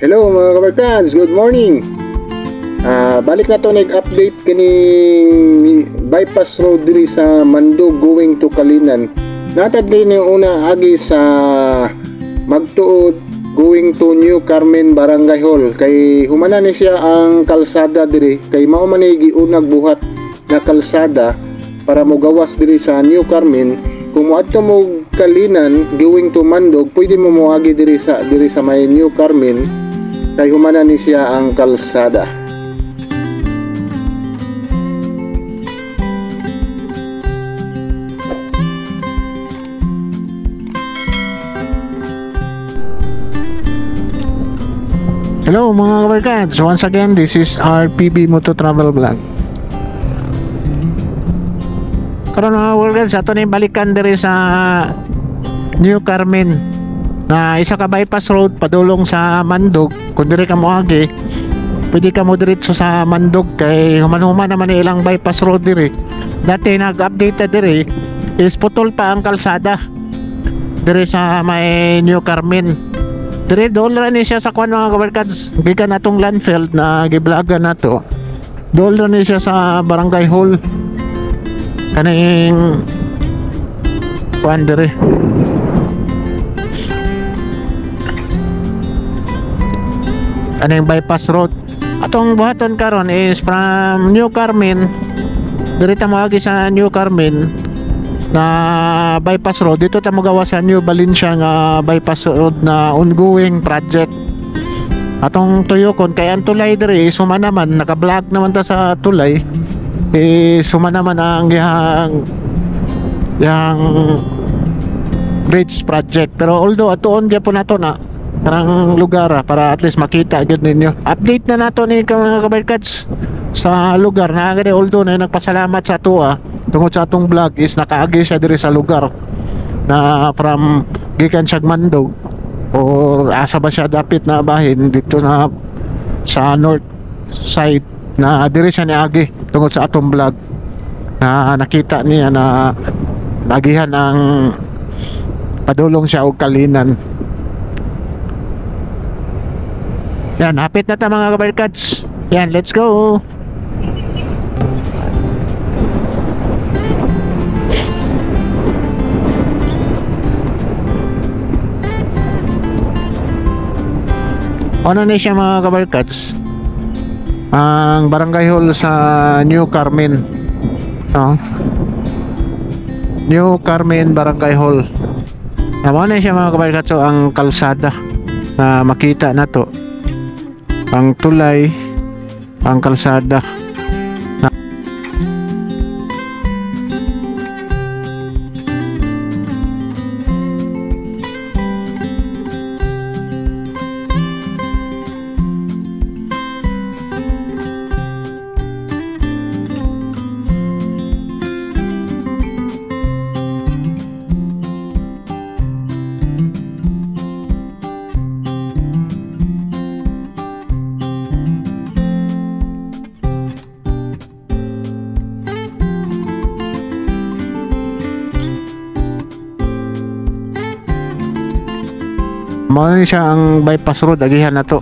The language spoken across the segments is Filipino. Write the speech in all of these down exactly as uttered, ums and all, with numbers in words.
Hello mga kabarkads, good morning. Uh, balik na to nag-update kining bypass road diri sa Mandog going to Kalinan. Natadlay na yung una agi sa magtuod going to New Carmen Barangay Hall. Kay humana ni siya ang kalsada diri. Kay mao man ni giunag buhat na kalsada para mogawas diri sa New Carmen. Kung moadto mo Kalinan going to Mandog, pwede mo moagi diri sa diri sa may New Carmen. Kay humana ni siya ang kalsada. Hello mga kabarkads, once again this is R P B Moto Travel Vlog. Karon mga kabarkads, ato na yung balikan diri sa New Carmen na isa ka bypass road padulong sa Mandog. Kung diri ka moagi, pwede ka mo diretso sa Mandog kay human-human naman ilang bypass road diri. Dati nag-update diri is putol pa ang kalsada diri sa may New Carmen. Diri doon ni siya sa kwan mga kabarkads, gikan natong landfill na giblaga nato. Doon ni siya sa Barangay Hall. Kaning kwan diri. Kaning bypass road. Atong buhaton karon is from New Carmen. Diri ta moagi sa New Carmen na bypass road. Dito ta magawa sa New Valencia nga bypass road na ongoing project. Atong tuyokon kay ang tulay diri suma naman naka-vlog naman ta sa tulay. Eh suma naman ang yang yang bridge project. Pero although atuon gyapon nato na karang lugar para at least makita gyud ninyo. Update na nato ni mga kabarkads sa lugar na agad. Although na nagpasalamat sa ato tungod sa atong vlog is nakaagi siya diri sa lugar na from gikan siya Mandog or asa ba siya dapit na bahin dito na sa north side na diri siya niagi tungod sa atong vlog na nakita niya na nagihan ang padulong siya og Kalinan. Yan, hapit na ta mga kabarkads. Yan, let's go. Ano na siya mga kabarkads? Ang Barangay Hall sa New Carmen. No? New Carmen Barangay Hall. Ano na siya mga kabarkads? So, ang kalsada na makita na to. Ang tulay, ang kalsada. Mao ni siya ang bypass road agihan na to.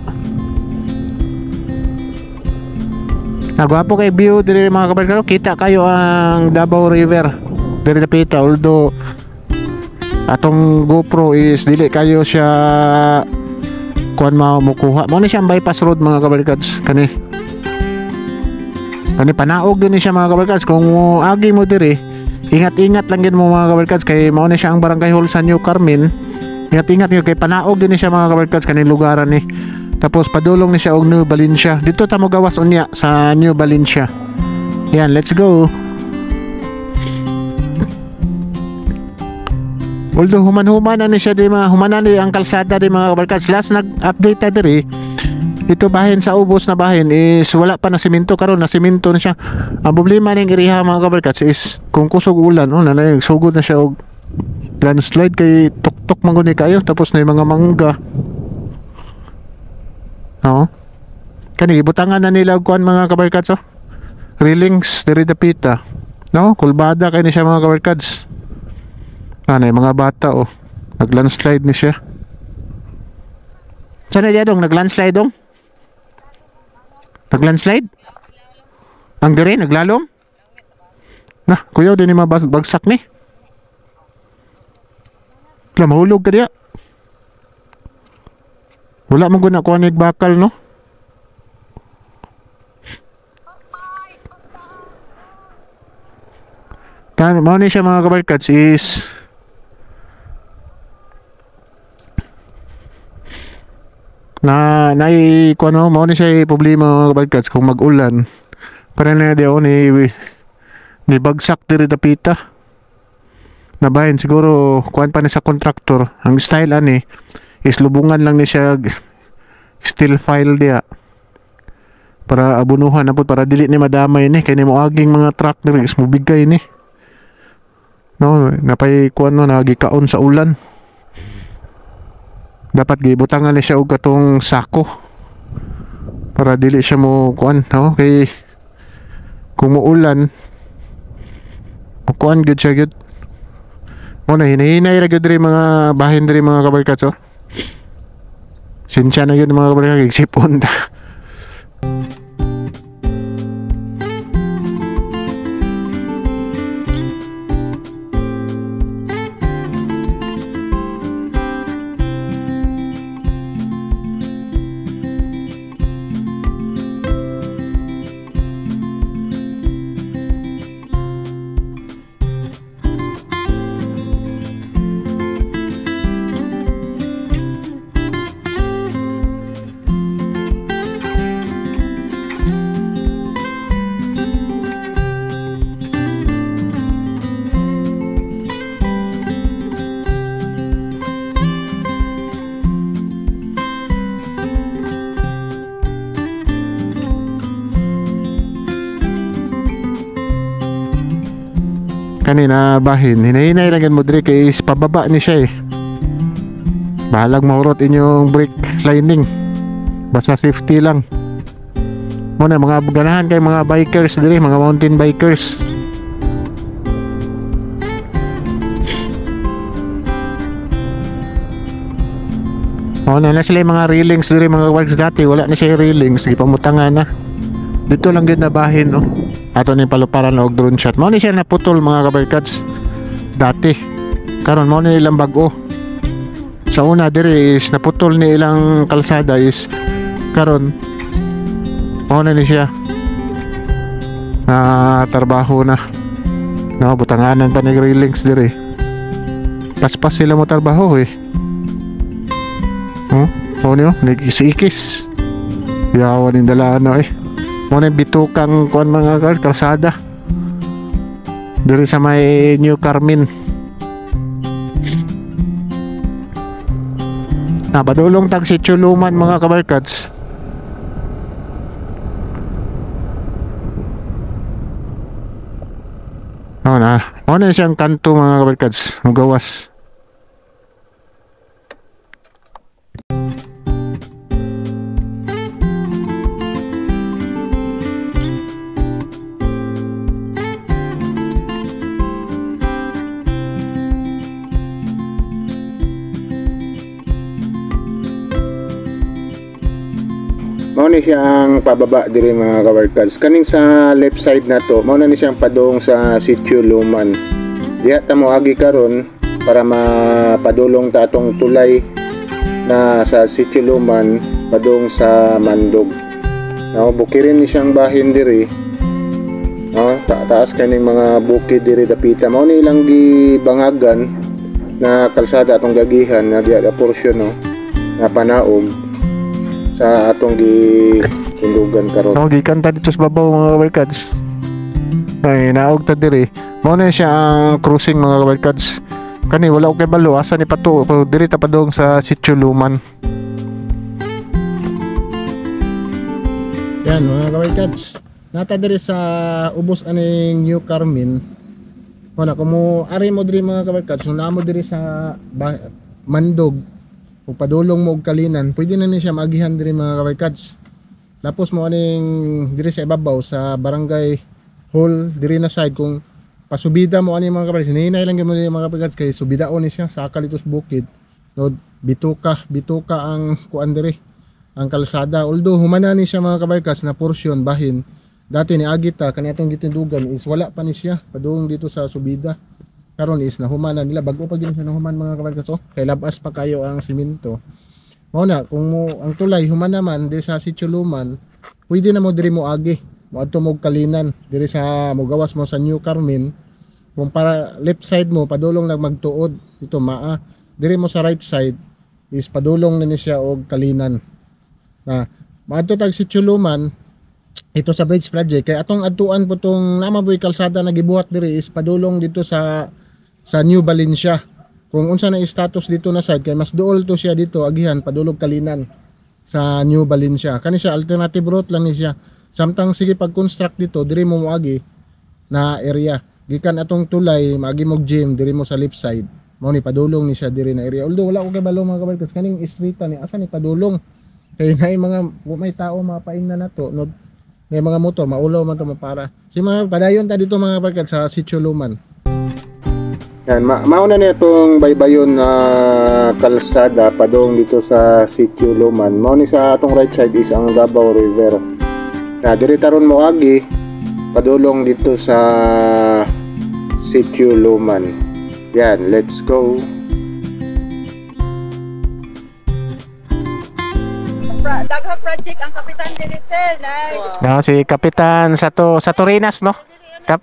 Nagwapo kay view diri mga kabarkado, kita kayo ang Davao River diri dapita. Although atong GoPro is dili kayo siya kuan mao mukuha. Mao ni siya ang bypass road mga kabarkads. Kani Kani panaog din ni siya mga kabarkads. Kung agi mo diri, ingat-ingat lang gid mo mga kabarkads kay mao ni siya ang Barangay Hall sa New Carmen. Ingat-ingat nyo kay panaog din ni siya mga kabarkads kaning lugaran ni. Tapos padulong ni siya og New Valencia. Dito ta mo gawas unya sa New Valencia. Yan, let's go. Although human-human na ni siya di mga humanan ni ang kalsada di mga kabarkads. Last nag-update ta diri. Ito bahin sa ubos na bahin is wala pa na simento, karon na simento na siya. Ang problema ning iriha mga kabarkads is kung kusog ulan, oh, nanay sugod na siya og landslide kay tuktok man guni kayo. Tapos na yung mga mangga, no? Kani ibutangan na nila kuan mga kabarkads, oh. Railings diri dapita, no? Kulbada kay ni siya mga kabarkads. Ano yung mga bata, oh, nag landslide ni siya. Saan na dong? Nag-landslide dong? Nag-landslide? Ang dire, naglalom? Nah, kuya, din yung mga bagsak ni. Kaya mahulog ka diya. Wala mong guna kuha ni bakal, no? Tan, mo ni siya mga kabarkads is na nai kuha no, mo ni siya problema mga kabarkads kung mag-ulan. Para na diyo ni ni bagsak diri dapita. Nabahin siguro kuan pa ni sa kontraktor. Ang style ani is lubungan lang ni siya steel file dia para abunuhan na po para dili ni madamay ni kay ni mo aging mga truck diri is mubigay ni. No, napay kuan no nagikaon sa ulan. Dapat gibutangan ni siya og katong sako para dili siya mo kuan, no? Kay kung muulan kuan gud siya gud. Mo na hinahinay ra gud diri mga bahin diri mga kabarkads, oh. Sinsya na yun mga kabarkads, gigsipon ta. Kanina bahin, hinahinay lang yan mo diri kay is pababa ni siya eh. Bahalag mahurot inyong brake lining. Basta safety lang. Muna mga ganahan kay mga bikers diri, mga mountain bikers. Muna na sila yung mga railings diri mga works dati, wala na siya yung railings, ipamutangan na. Dito lang din na bahin, no. Ato ni paluparan og drone shot. Mao ni siya naputol mga kabarkads dati. Karon mao ni ilang bag-o. Sa una diri is naputol ni ilang kalsada is karon mao na ni siya na trabaho na. No, butanganan pa ni railings diri. Paspas sila mo trabaho eh. Oh, mao ni oh, nagikis-ikis. Yawan ni dalano eh. Muna bitukang kuan mga kalsada diri sa may New Carmen. Ah, padulong tag si Chuluman mga kabarkads. Oh na, muna siyang kanto mga kabarkads, mugawas. Mao ni siyang pababa diri mga kabarkads. Kaning sa left side na to, mao na ni siyang padung sa Sitio Luman. Diha ta mo agi karon para mapadulong ta atong tulay na sa Sitio Luman padung sa Mandog. No, bukirin ni siyang bahin diri. No, ta taas kaning mga bukid diri dapita. Mao ni ilang gibangagan na kalsada atong gagihan na diha da porsyon, no, na panaog sa atong gitundugan karon. Oh, gikan ta dito sa babaw mga kabarkads. Ay naog ta diri. Mao na siya ang cruising mga kabarkads. Kani wala og kay balo asa ni pato diri ta padong sa Sitio Luman. Yan mga kabarkads. Nata diri sa ubos aning New Carmen. Wala kumo ari mo diri mga kabarkads, so namo diri sa Mandog. Kung padulong mo og Kalinan, pwede na ni siya maagihan diri mga kabarkads. Lapos mo aning diri sa ibabaw sa barangay hall diri na side kung pasubida mo ani mga kabarkads. Hinay lang gyud mo mga kabarkads kay subidaon ni siya sa kalitos bukid. no, bituka bituka ang kuan diri ang kalsada. Although humana ni siya mga kabarkas na portion bahin dati ni agita kani atong gitindugan is wala pa ni siya padung dito sa subida. Karon is nahumana nila bago pa gyud siya nahuman mga kabarkas. Oh, kay labas pa kayo ang simento. Mao na kung mo, ang tulay humana man di sa Sitio Luman, pwede na mo diri mo agi mo adto mo Kalinan diri sa mo gawas mo sa New Carmen. Kung para left side mo padulong lang magtuod dito maa, diri mo sa right side is padulong na ni siya og Kalinan. Na maadto tag Sitio Luman ito sa bridge project kay atong adtuan po tong namaboy kalsada na gibuhat diri is padulong dito sa sa New Valencia. Kung unsa na status dito na side kay mas duol to siya dito agihan padulog Kalinan sa New Valencia. Kani siya alternative route lang ni siya. Samtang sige pag-construct dito diri mo moagi na area. Gikan atong tulay maagi mo gym diri mo sa left side. Mao ni padulong ni siya diri na area. Although wala ko kay balong mga kabarkas kaning streeta ni asa ni padulong. Kay nay mga may tao mapaing na nato no, may mga motor maulaw man to mapara. Si mga padayon ta dito mga kabarkas sa Sitio Luman. Yan, ma mauna na itong baybayon na kalsada padong dito sa Sitio Luman. Mao ni sa atong right side is ang Gabaw River. Na diri taron mo agi padulong dito sa Sitio Luman. Yan, let's go. Daghang project ang kapitan diri sir. No, si Kapitan Sato Satorinas no. Kap.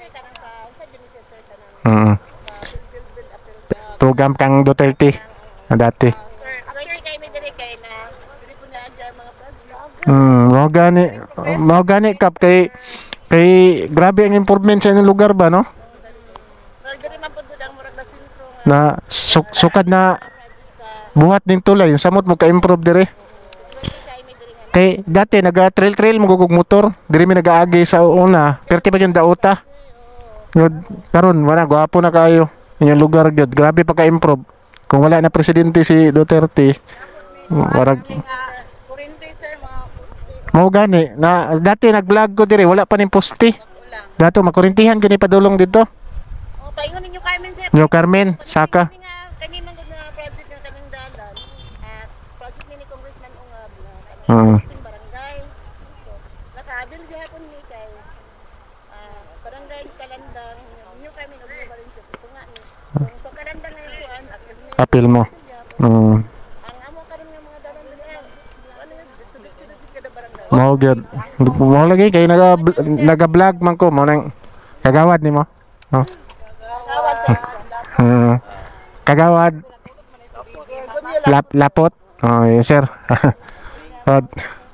Mm. Program kang Duterte na dati. After kay mi diri kay na diri po na andyan mga project. Hmm, mo gani mo gani kap kay kay grabe ang improvement sa inyong lugar ba no? Pero diri man pud ang murag na sentro nga Na suk sukad na buhat ning tulay samot mo ka-improve diri. Kay dati naga trail trail mo gugug motor, diri mi nagaagi sa una, perti pa yung dauta. Yun, karon wala gwapo na kayo. Inyong lugar gyud, grabe pa ka-improve. Kung wala na presidente si Duterte, warag kurente sir mga mo gani na dati nag-vlog ko diri, wala pa ning poste. Dato makurintihan gani padulong dito. Oh, paingon ninyo Carmen sir. Yo Carmen, saka. Kani man gud na project ng kanang dalan. At project ni Congressman Ungab na Mm. kanang barangay. So, nakaadil gihapon ni kay ah barangay Kalandang, New Carmen ug New Valencia so nga ni. So Kalandang ngayon kuan akad ni Apil mo. Mm. ang amo karon nga mga dalan dili ano yun sunod-sunod kada barangay. Mo gyud. Mo lagi kay naga naga-vlog man ko mo nang kagawad nimo. Oh. Kawad sa Hmm. Kagawad lap lapot. Oh, yes sir. Od.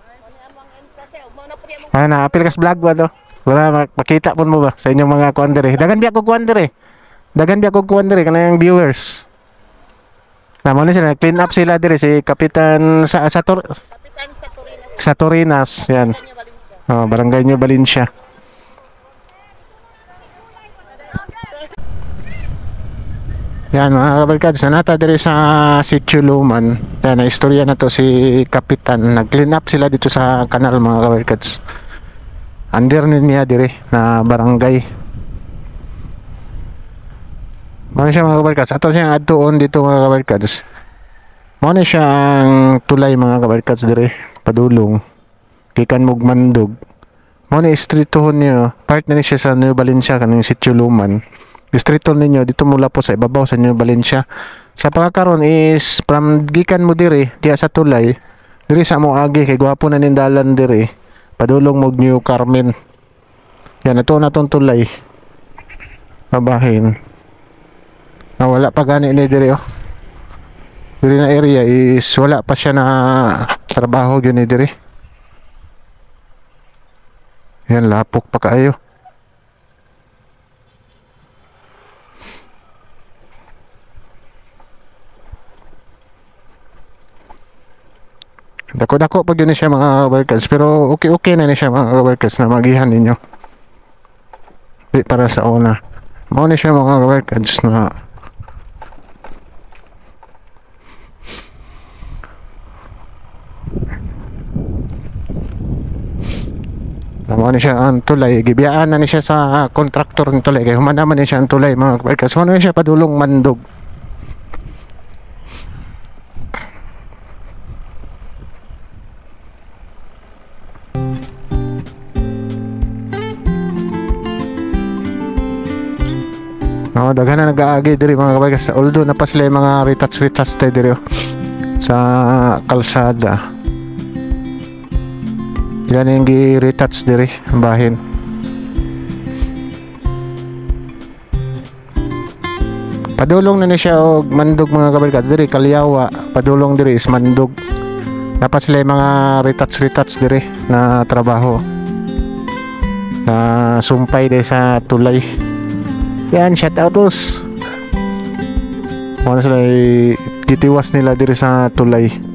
Ano na apil kas vlog ba do? Wala mak- makita pun mo ba sa inyong mga kuan diri. Dagan biya ko kuan diri. Dagan biya ko kuan diri kanang viewers. Na mo ni sila clean up sila diri si Kapitan sa sa, Tor- kapitan sa Torinas sa Torinas yan. New Valencia. Oh, barangay New Valencia. Yan mga kabarkads, nata diri sa Sitio Luman. Yan, na istorya na to si Kapitan. Nag-clean up sila dito sa kanal mga kabarkads. Under niya diri na barangay. Mano siya mga kabarkads. Ato siya adtuon dito mga kabarkads. Mano siya ang tulay mga kabarkads diri. Padulong. Kikan Mugmandog. Mano istritohon niyo. Part na ni siya sa New Valencia kaning Sitio Luman. Distrito ninyo dito mula po sa ibabaw sa New Valencia. Sa pagkakaroon is from gikan mo diri diya sa tulay diri sa mo agi kay gwapo na nindalan diri padulong mo New Carmen. Yan ito na tong tulay. Babahin. Na wala pa gani ni diri oh. Diri na area is wala pa siya na trabaho gyud ni diri. Yan lapok pa kaayo. Dako-dako pag yun siya mga workers, pero okay-okay na ni siya mga workers na magihan ninyo. Di para sa una. Mao ni siya mga workers na mao ni siya ang tulay. Gibiyaan na ni siya sa kontraktor ng tulay. Kaya humanaman ni siya ang tulay mga workers. Mao ni siya padulong Mandog. Oh, daghan na nag-aagi diri mga kabarkas. Although na pa sila yung mga retouch-retouch tayo diri oh, sa kalsada. Yan yung gi-retouch diri ang bahin. Padulong na ni siya og mandog mga kabarkas diri Kalyawa. Padulong diri is mandog. Dapat sila yung mga retouch-retouch diri na trabaho. Na sumpay diri sa tulay. Yan, shout out us. Ano sila, titiwas nila diri sa tulay.